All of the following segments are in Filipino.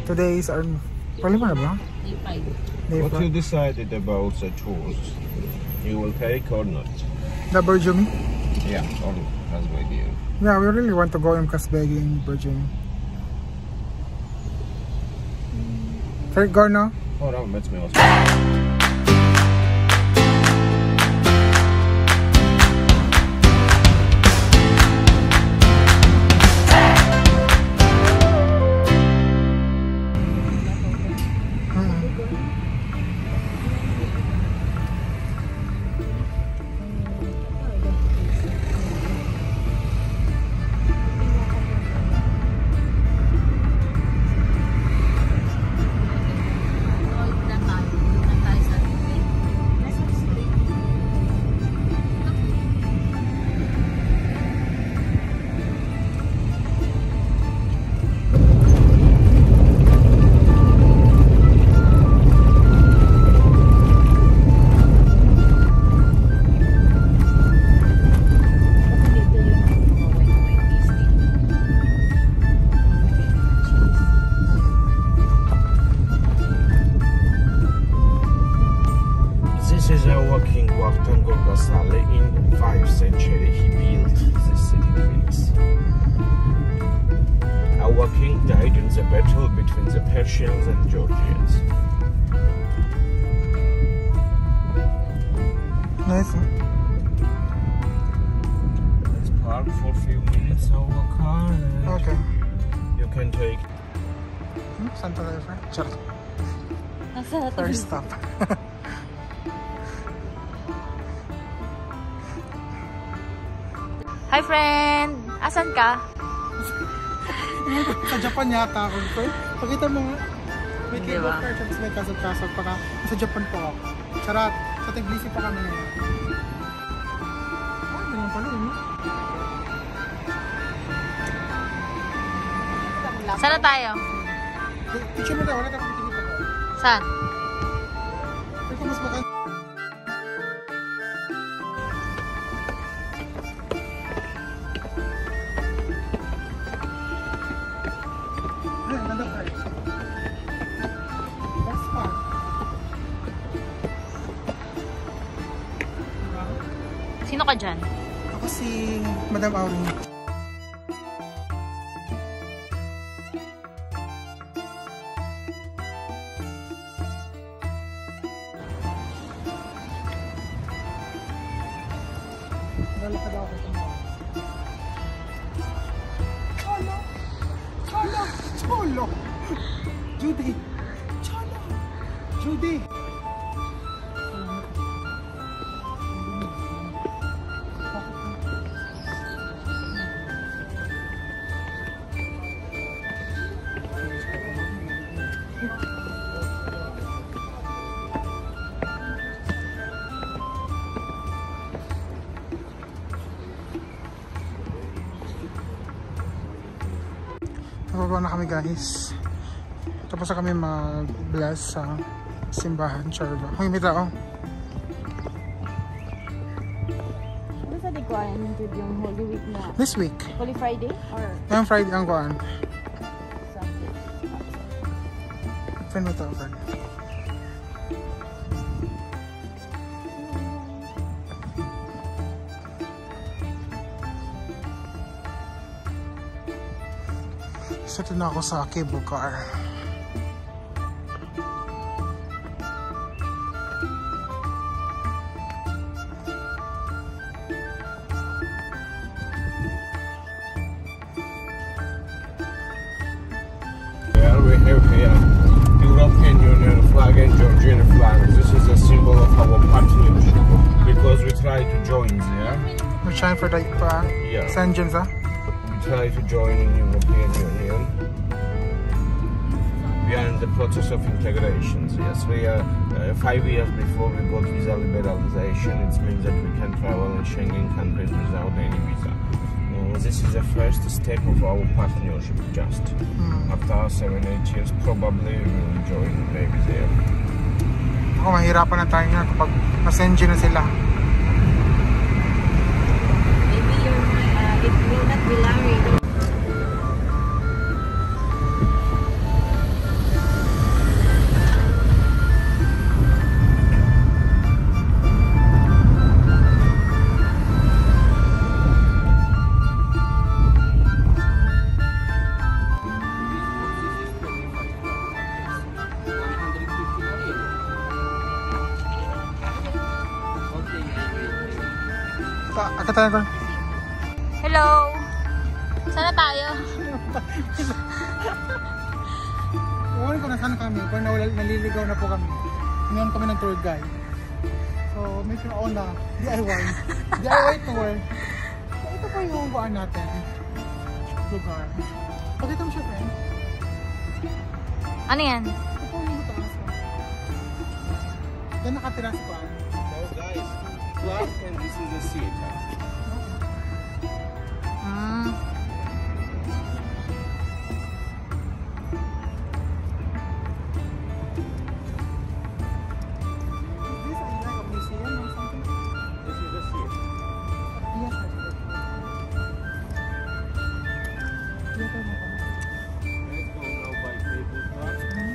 Today is our... Palima na ba? Day 5. Day What 5. you decided about the tours? You will take or not? The Burjumi? Yeah, or Kazbegi. Yeah, we really want to go in Kazbegi and Burjumi. Fair go, no? Hold on, let's me also. This is our King Wartan Gorgasale. In 5th century he built this city palace. Our king died in the battle between the Persians and Georgians. Nice. Let's park for a few minutes our car and Okay. you can take... Saan tayo, friend? Charot. Nasa First stop. Hi friend! Asan ka? Sa Japan yata ako, friend. Pakita mo nga. May Di cable ba? car, tapos may kasag-kasag pa ka. Sa Japan po ako. Charot. Sa Tbilisi pa kami ngayon. Ah, ganyan pala yun. Saan na tayo? Picture mo tayo, wala tayong titigit ako. Saan? Pero kung mas baka... Ay, nandang tayo. Best spot. Diba? Sino ka dyan? Ako si Madam Aurin. Lalakad ako ito mo. Cholo! Cholo! Cholo! Judy! Cholo! Judy! Nababa na kami guys. Tapos na kami mag-bless sa simbahan. Charba. Huy, may tao. Ano sa Diguayan yung Holy Week na? This week. Holy Friday? Or Ngayong Friday ang kuhaan. Sunday? Friend mo tao, friend. Set na ako sa cable car. There we have here European Union flag and Georgian flag. This is a symbol of our partnership because we try to join there. We're trying for like Yeah. San James, ah? We try to join in European Union. We are in the process of integration. Yes, we are 5 years before we got visa liberalization. It means that we can travel in Schengen countries without any visa. This is the first step of our partnership. Just after 7-8 years, probably we will join maybe there. Ako, mahirapan na tayo nga kapag mas-NG na sila. Maybe it will not be Larry. Akit tayo ko. Hello! Sana tayo? Ewan ko nasaan kami. Kung naliligaw na po kami. Ngayon kami ng tour guide. So, make your own na DIY. DIY tour. So, ito po yung buwan natin. Lugar. Pakita mo siya, friend. Ano yan? Ito po yung taas pa. Diyan nakatira si Juan. So guys, flat and this is the theater. This is like a museum or something? This is the theater. Yes, yes. Theater mo pa. Let's go now by cable car.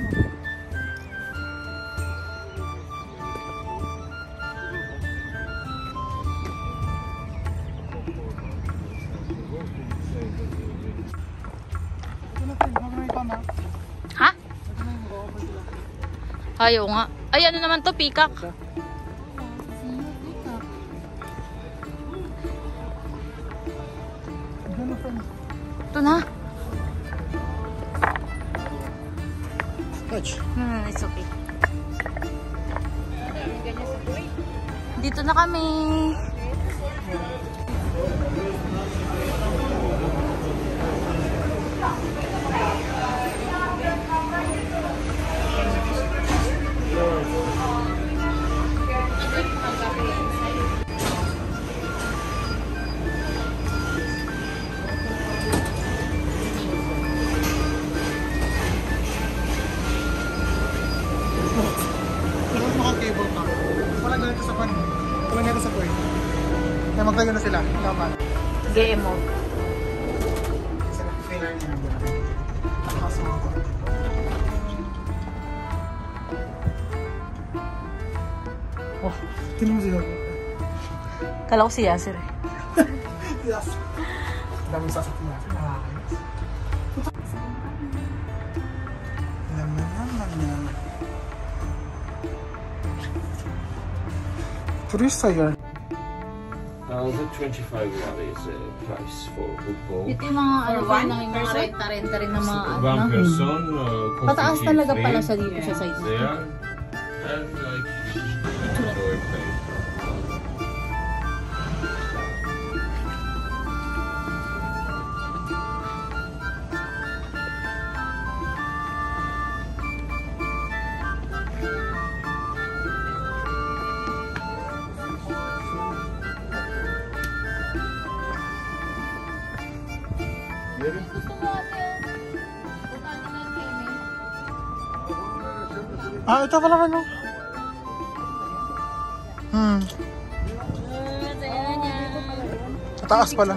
Ito na, friend. Huwag na ito, ma. Ha? Ito na yung mag-over sila. Ayaw nga. Ay, ano naman to? Peacock. Diyan na, friend. Ito na. Touch. It's okay. Dito na kami. Huwag maka-cable ka. Wala ganito sa pan. Wala ganito sa point. Kaya magtayo na sila. Dapat. Game mo. Sila. Kailangan nyo na. Takas mo ako. Oh, tinan mo sila. Kala ko si Yasser eh. Yes. Daming sasakyan natin. Nakakayos. Laman. Turista here. The 25 watt is the price for football. Ito yung mga ano ba, yung mga renta rin na mga One ano. person, Pataas coffee talaga free pala siya dito sa side. there, and like go and play. Ah, ito pala ano? Sa taas pala.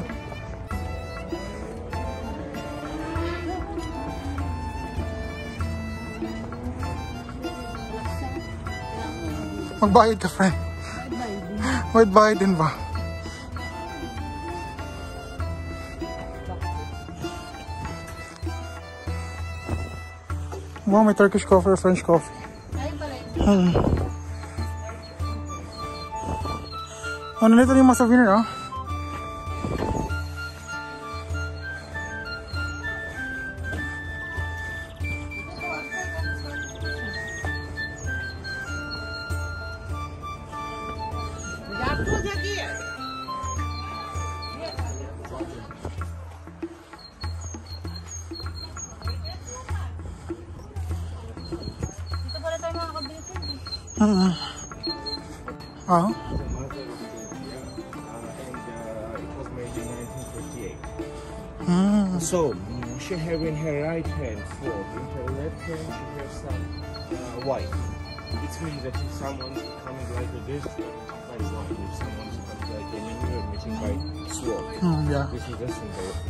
Magbayad ka, friend. Magbayad din ba? Wow, may Turkish coffee or French coffee. Ano nito yung mga souvenir, ah? Dito pala tayo makakabili. Ah? And it was made in 1948. So she have in her right hand sword, in her left hand she has some white. It means that if someone's coming like this, by white. If someone's coming like an enemy, meeting by sword. Yeah. This is the symbol of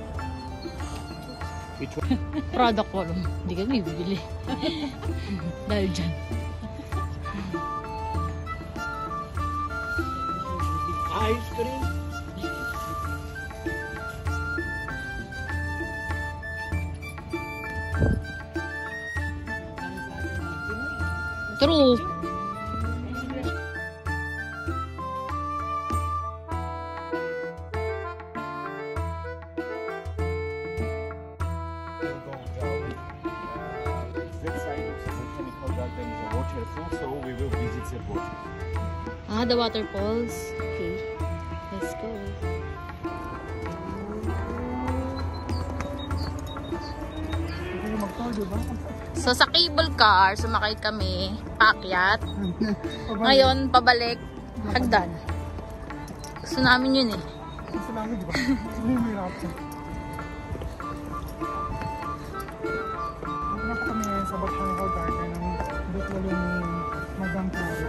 it. Product ko lang. Hindi kami bibili. Dahil dyan. Ice cream. True. That side of the botanical garden is a waterfall, so we will visit the waterfall. Ah, the waterfalls. Okay. Let's go. Hindi mag-tour, diba? So, sa cable car, sumakay kami, paakyat. Ngayon, pabalik, hagdan. Gusto namin yun eh. Gusto namin, diba? Gusto namin may rapsa. Ito na po kami ngayon sa Botanical Garden ng Butwalo ni Madam Claro.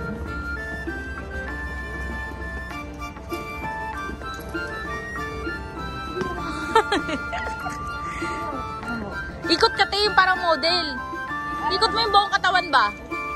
Ikot ka, te, yung parang model. Ikot mo yung buong katawan ba?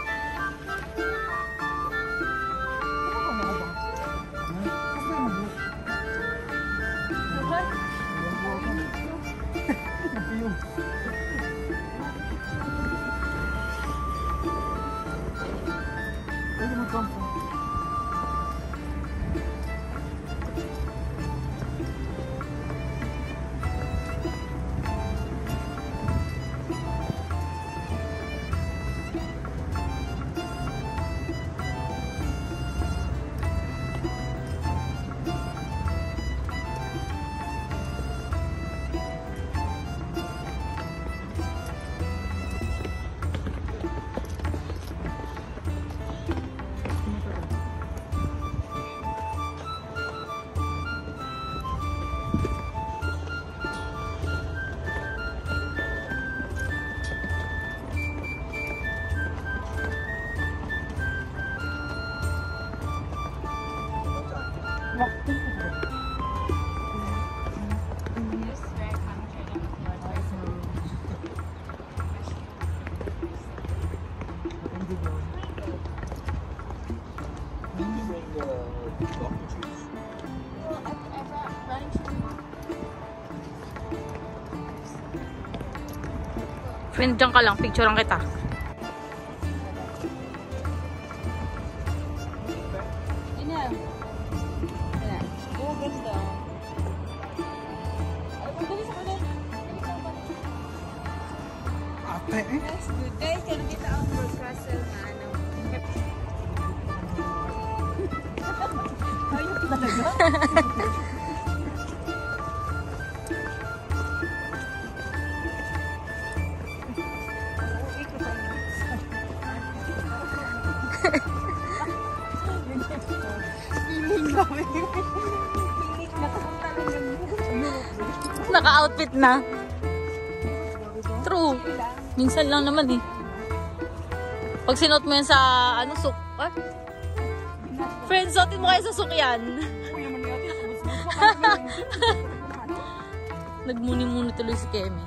Friend, dyan ka lang. Picturean kita. Ate, eh? Next good day, can kita ang Castle na ano. Ayun talaga. Naka-outfit na. True. Minsan lang naman eh. Pag sinuot mo yan sa ano, suk. Ah? Friends, suotin mo kayo sa suk yan. Nagmuni-muni tuloy si Kemi.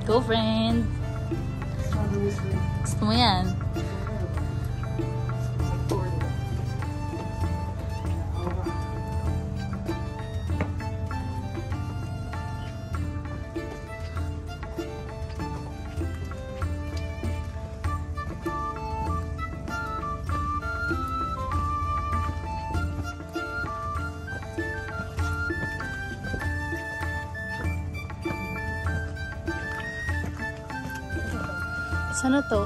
Go, friend. Gusto mo yan? Sana to?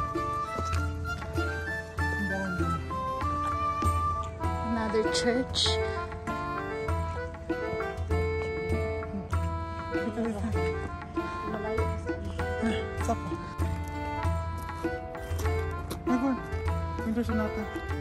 Another church. Sapa. Nagol. Ito siya natin.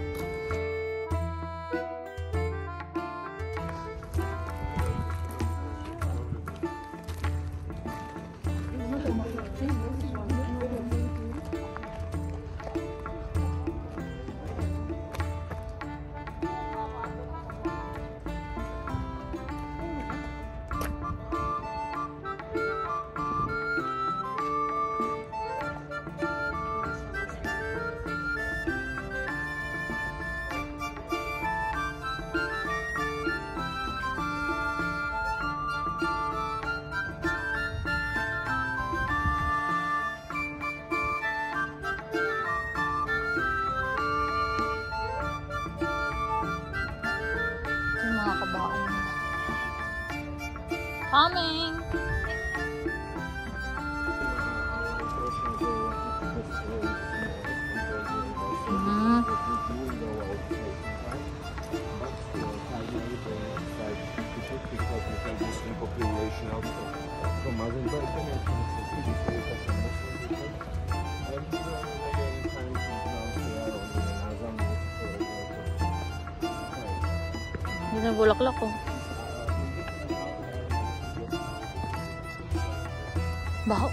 Coming! Hindi na bulaklak ko. Baho.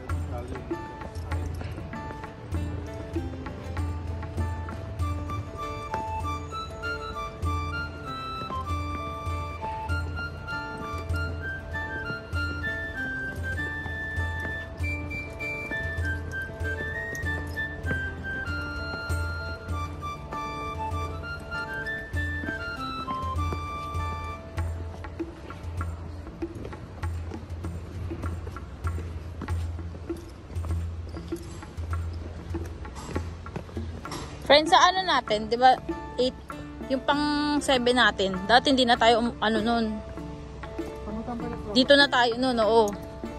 Friends, sa ano natin, 'di ba? 8 yung pang 7 natin. Dati hindi na tayo ano noon. Dito na tayo noon, oo.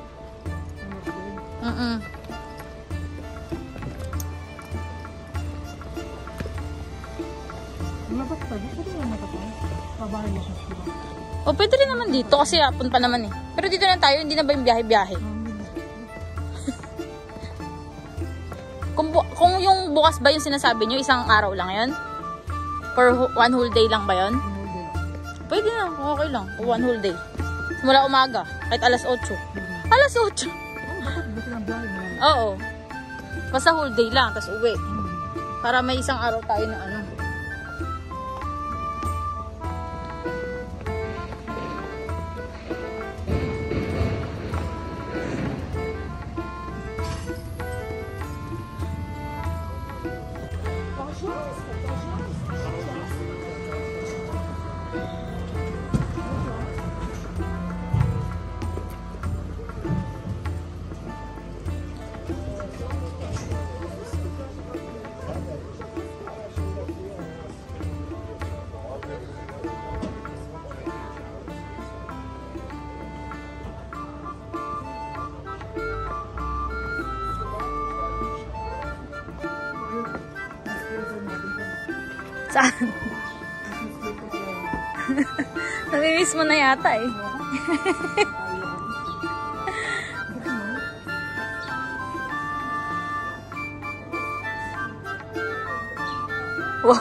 O, pwede rin naman dito kasi hapon pa naman eh. Pero dito na tayo, hindi na ba yung biyahe-biyahe? Kung yung bukas ba yung sinasabi nyo, isang araw lang yun? For one whole day lang ba yun? Pwede na, okay lang. One whole day. Simula umaga, kahit alas 8. Alas 8? Oo. Basta whole day lang, tapos uwi. Para may isang araw tayo na ano. Saan? Namimiss mo na yata eh. Wow.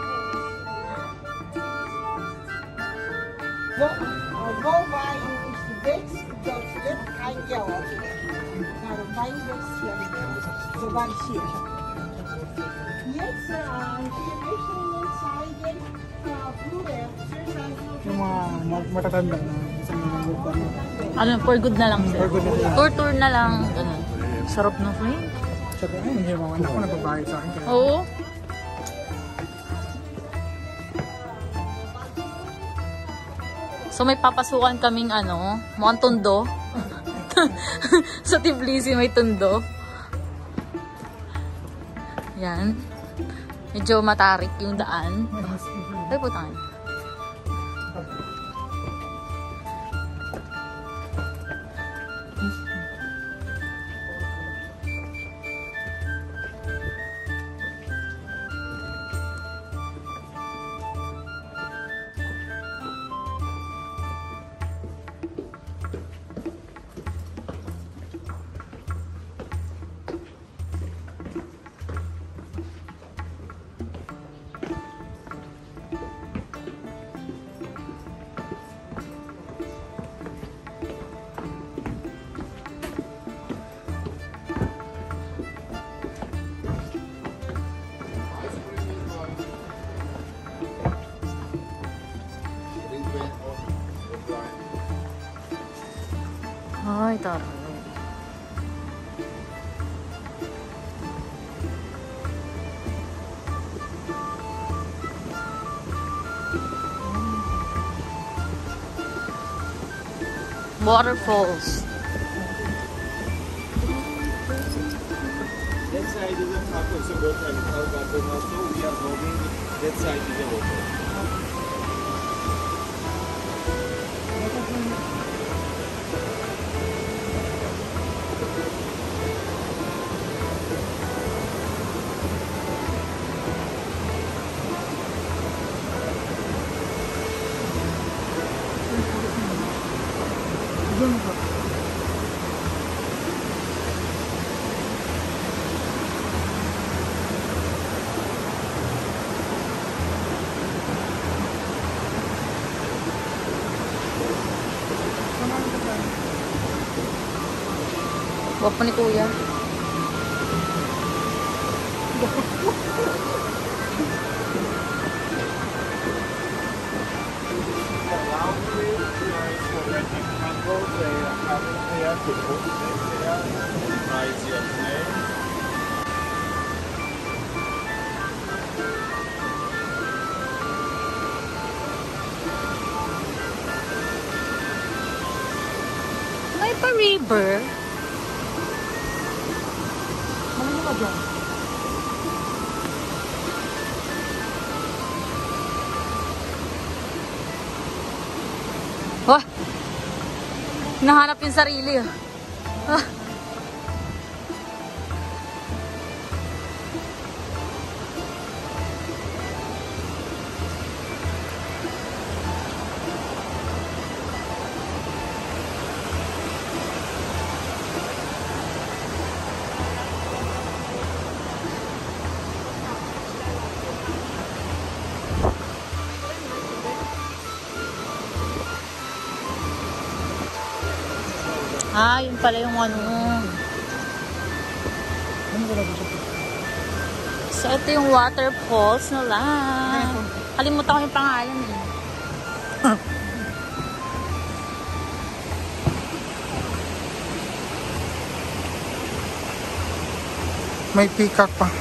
Woonwijn is de beste Duitsland, kein Geld. Maar de wijn is so variiert. Jetzt hier möchte ich zeigen, früher, Yung mga matatanda na isang mga Ano, for good na lang sir. For good na lang. Tour na lang. Ganun. Sarap na friend. Sabi, ay, hindi mga anak ko nagbabayad sa akin. Kaya, Oo. So may papasukan kaming ano, mukhang tundo. Sa Tbilisi may tundo. Yan. Medyo matarik yung daan. Ay, putang. Ay, taray. Waterfalls. That side is a park also botanical garden also. We are moving that side is a water. Wapo ni Kuya. May pa-river. Malino ka dyan. Wah! Nahanap yung sarili. Ah. Ah, yun pala yung ano. Ano ba dito? So, ito yung waterfalls na lang. Kalimutan ko yung pangalan eh. May peacock pa.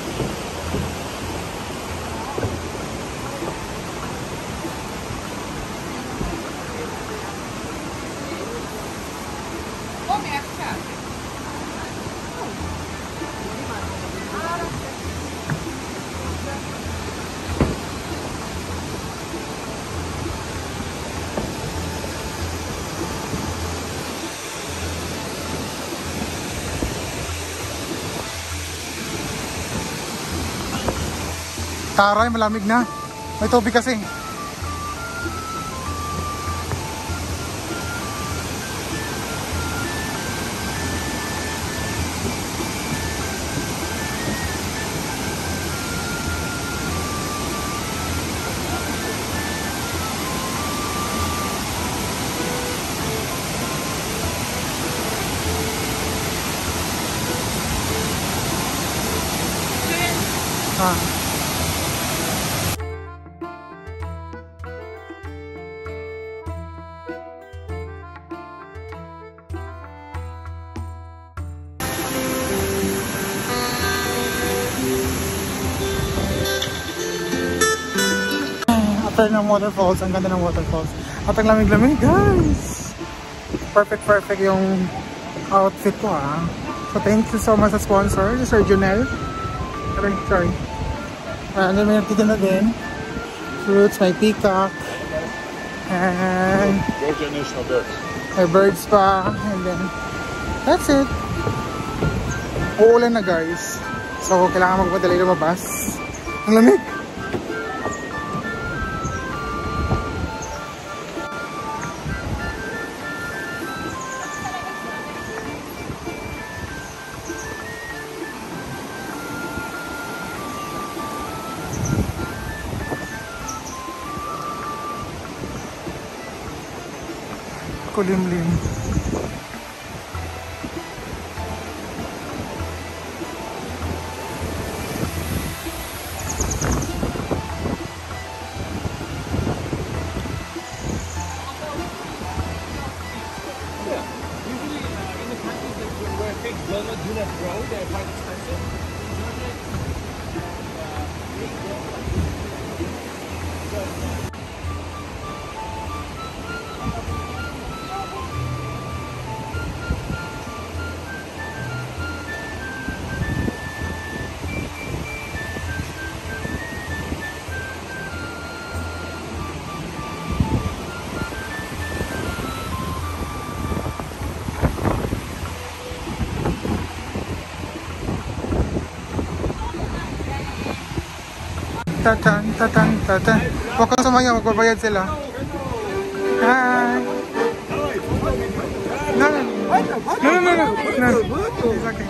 Taray, malamig na. May tubig kasi. Ah. after ng waterfalls, ang ganda ng waterfalls. At ang lamig-lamig, guys! Perfect yung outfit ko, ah. So, thank you so much sa sponsor, Sir Junel. Sorry. And then may nagtitinda din. Fruits, may peacock. And may birds pa. And then, that's it. Uulan na, guys. So, kailangan magpadali lumabas. Ang lamig! Kulimlim. Tatan. Huwag kang sumaya, magbabayad sila. Hi! No. It's okay.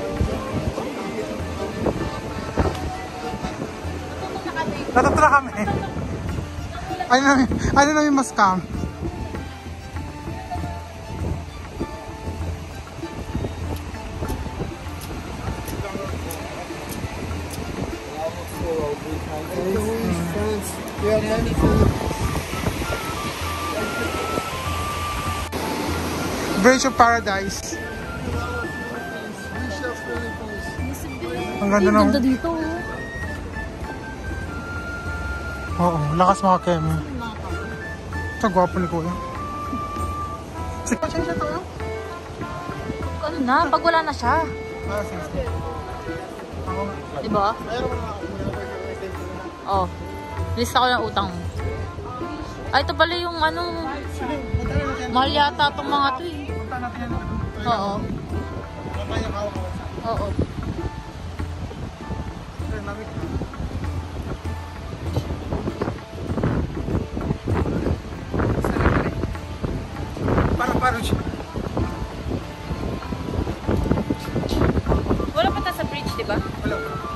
Natatra kami. Ano namin mas scam? Bridge of Paradise. Ang ganda ng... Ganda dito. Oo, lakas mga kemi. Ito, gwapo ni Kuya. Sige, siya to. Ano na? Pag wala na siya. Sige. Diba? Oh. Lista ko yung utang mo. Ay, ito pala yung ano... Mahal yata itong mga to eh. Punta natin yan. Oo. Mabayang hawak-hawak sa. Oo. Para siya. Wala pa tayo sa bridge, diba? Wala.